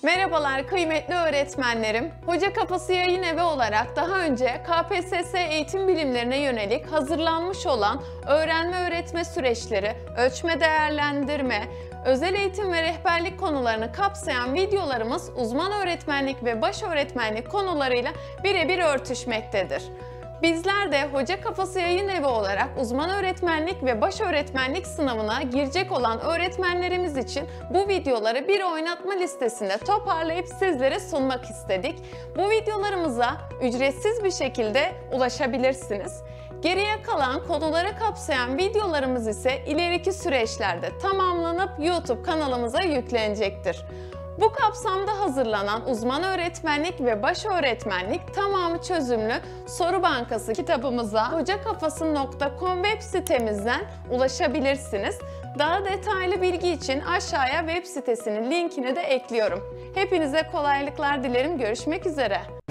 Merhabalar kıymetli öğretmenlerim. Hoca Kafası Yayın Evi olarak daha önce KPSS eğitim bilimlerine yönelik hazırlanmış olan öğrenme öğretme süreçleri, ölçme değerlendirme, özel eğitim ve rehberlik konularını kapsayan videolarımız uzman öğretmenlik ve baş öğretmenlik konularıyla birebir örtüşmektedir. Bizler de Hoca Kafası Yayın Evi olarak uzman öğretmenlik ve baş öğretmenlik sınavına girecek olan öğretmenlerimiz için bu videoları bir oynatma listesinde toparlayıp sizlere sunmak istedik. Bu videolarımıza ücretsiz bir şekilde ulaşabilirsiniz. Geriye kalan konuları kapsayan videolarımız ise ileriki süreçlerde tamamlanıp YouTube kanalımıza yüklenecektir. Bu kapsamda hazırlanan uzman öğretmenlik ve baş öğretmenlik tamamı çözümlü soru bankası kitabımıza hocakafası.com web sitemizden ulaşabilirsiniz. Daha detaylı bilgi için aşağıya web sitesinin linkini de ekliyorum. Hepinize kolaylıklar dilerim. Görüşmek üzere.